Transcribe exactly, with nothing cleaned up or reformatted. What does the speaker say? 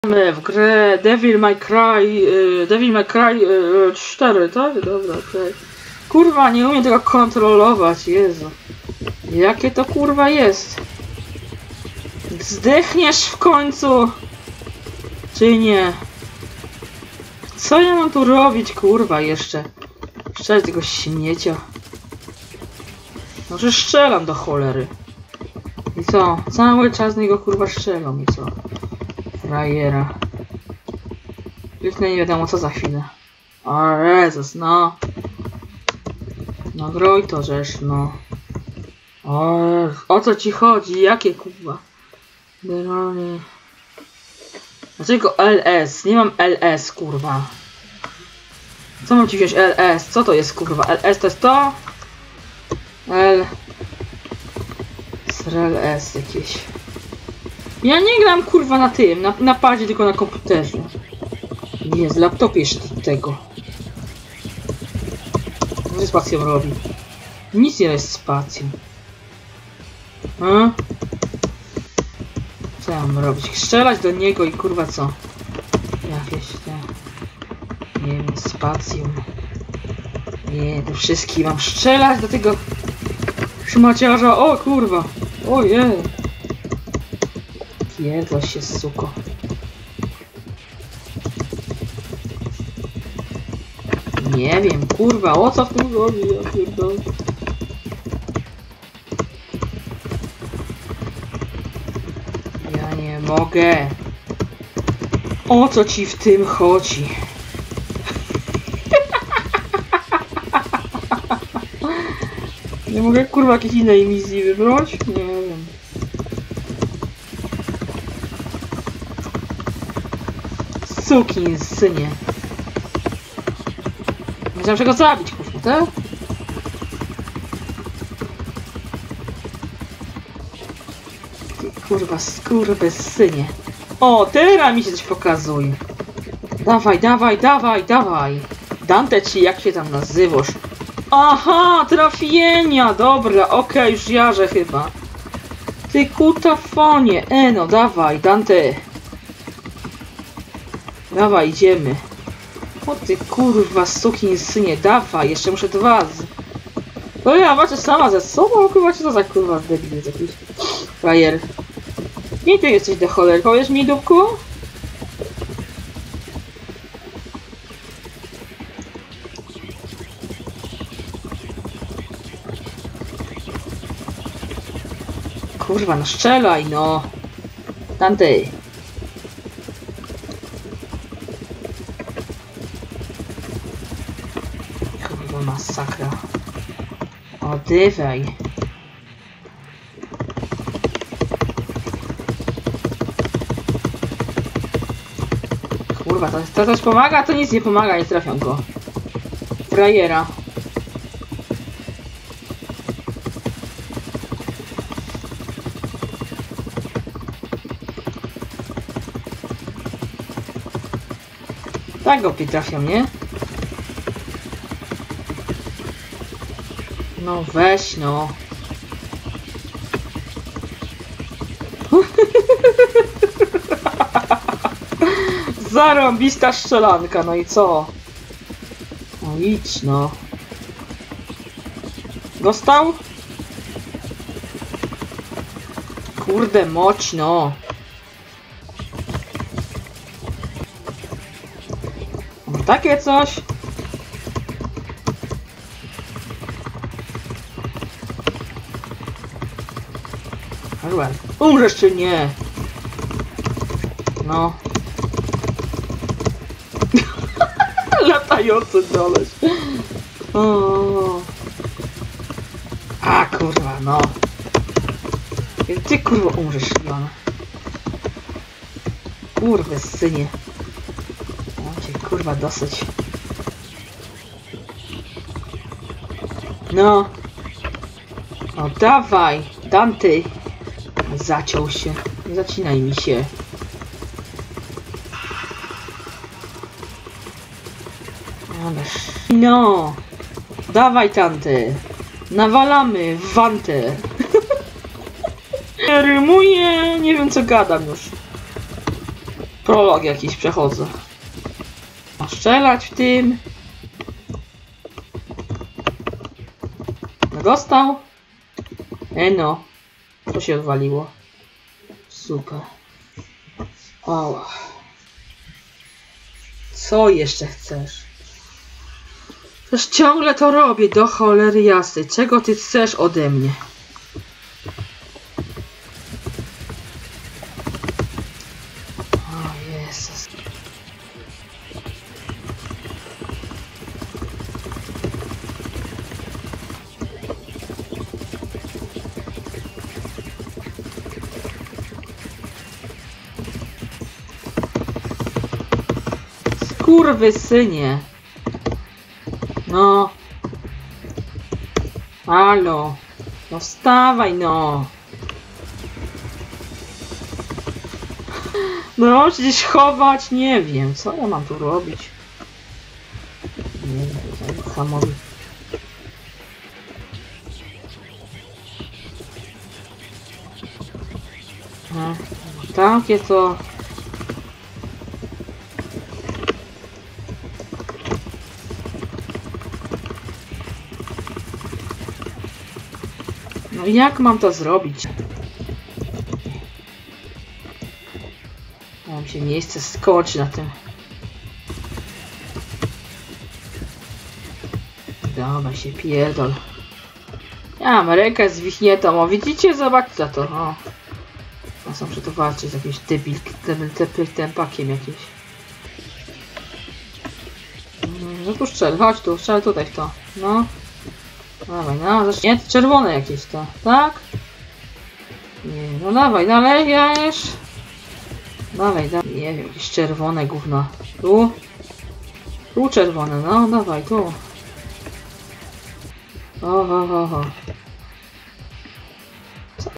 W grę Devil May Cry, yy, Devil May Cry yy, cztery, tak? Dobra, okej. Okay. Kurwa, nie umiem tego kontrolować, Jezu. Jakie to kurwa jest? Zdechniesz w końcu? Czy nie? Co ja mam tu robić, kurwa, jeszcze? Strzelać tego śmiecia. Może strzelam do cholery. I co? Cały czas z niego kurwa strzelam i co? Frajera. Kliknę nie wiadomo co za chwilę. O Jezus, no. No groj to rzecz, no. O, o co ci chodzi? Jakie kurwa? Generalnie. Dlaczego L S? Nie mam L S, kurwa. Co mam ci wziąć L S? Co to jest kurwa? L S to jest to? L... L S jakieś. Ja nie gram kurwa na tym, na, na padzie, tylko na komputerze. Nie, z laptopie jeszcze do tego. Co spacją robi? Nic nie jest spacją. A? Co ja mam robić? Strzelać do niego i kurwa co? Jakieś te... Nie wiem, spacją. Nie, to wszystkim mam strzelać do tego... Szmaciarza, o kurwa! Ojej! Jedło się, suko. Nie wiem, kurwa, o co w tym chodzi, ja pierdolę. Ja nie mogę. O co ci w tym chodzi? Nie mogę kurwa jakiejś innej misji wybrać? Nie wiem. Sukin synie. Musiałem czego zabić, kurwa, tak? Ty kurwa, skurwysynie. O, teraz mi się coś pokazuje. Dawaj, dawaj, dawaj, dawaj. Dante ci, jak się tam nazywasz? Aha, trafienia, dobra, okej, okay, już jarzę chyba. Ty kutafonie, e no, dawaj, Dante. Dawaj, idziemy. O ty kurwa, sukinsynie, dawaj, jeszcze muszę dwa z... No ja walczę sama ze sobą, kurwa, co to za kurwa debil jest jakiś frajer. Nie ty jesteś do cholery, powiesz mi, dupku? Kurwa, no strzelaj, no. Dante. Kurwa, masakra. Odywaj. Kurwa, to, to coś pomaga? To nic nie pomaga, nie trafią go. Frajera. Tak go trafią, nie? No weź no. Zarąbista strzelanka, no i co? No idź no. Dostał? Kurde moć no. Takie coś. Umrzesz czy nie? No. Latający doleś. O. A kurwa, no. Ty kurwa umrzesz, Jona. Kurwa, synie. O cię kurwa dosyć. No. O dawaj, Dante. Zaciął się. Nie zacinaj mi się. No. Dawaj, Dante. Nawalamy w wantę. Rymuję, nie wiem co gadam już. Prolog jakiś przechodzę. A strzelać w tym. No dostał. E no. To się odwaliło. Super. O. Co jeszcze chcesz? Przecież ciągle to robię, do cholery jasnej. Czego ty chcesz ode mnie? O Jezus. Skurwysynie. No. Halo. No wstawaj no. No gdzieś chować, nie wiem. Co ja mam tu robić? Nie wiem, hamowi. No, takie to... No jak mam to zrobić? Mam się miejsce skoczyć na tym. Dawaj się pierdol. Ja mam rękę zwichniętą, o widzicie? Zobaczcie to. O. A są przy to walczyć z jakimś debil, debil tempakiem jakimś. No tu strzel, chodź tu, strzel tutaj w to. No. Dawaj, no, nie, czerwone jakieś to, tak? Nie, no dawaj, dalej, jajesz. Dawaj, dawaj, nie wiem, jakieś czerwone gówno. Tu? Tu czerwone, no, dawaj, tu. O, ho, ho, ho.